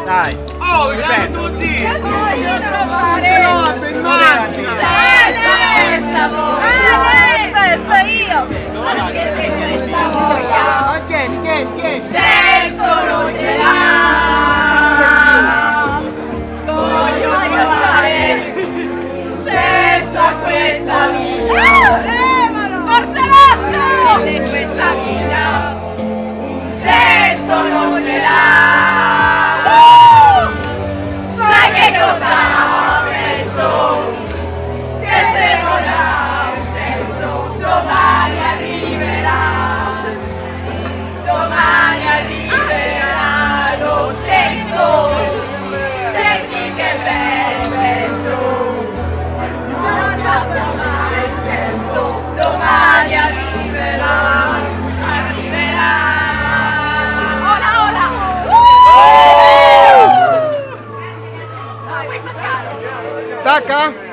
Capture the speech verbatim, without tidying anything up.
Dai. Oh, grazie tutti! Che voglio trovare? Questa voglia! Aspetta, io! Anche se questa voglia Tieni, tieni, tieni. senso non ce l'ha. Voglio trovare senso a questa vita. Portalotto! Se questa vita un senso non ce l'ha. Sai che cosa penso? Che se non ha un senso domani arriverà. Domani arriverà lo senso. Senti che bel vento. Non passa mai il tempo. Domani arriverà. Arriverà. Ola ola. Stacca?